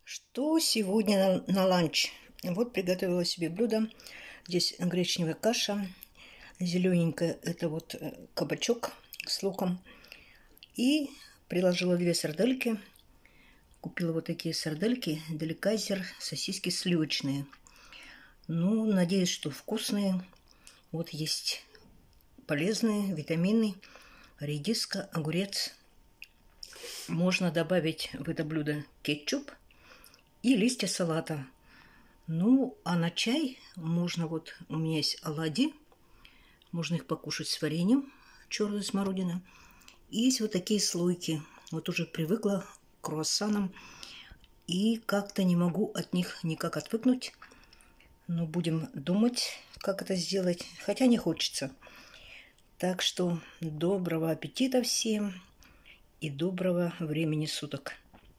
Что сегодня на ланч? Вот приготовила себе блюдо. Здесь гречневая каша, зелененькая это вот кабачок с луком. И приложила 2 сардельки. Купила вот такие сардельки, деликайзер, сосиски сливочные. Ну, надеюсь, что вкусные. Вот есть полезные витамины, редиска, огурец. Можно добавить в это блюдо кетчуп и листья салата. Ну, а на чай можно, вот у меня есть оладьи, можно их покушать с вареньем, черная смородина. И есть вот такие слойки. Вот уже привыкла к круассанам и как-то не могу от них никак отвыкнуть. Но будем думать, как это сделать, хотя не хочется. Так что доброго аппетита всем и доброго времени суток.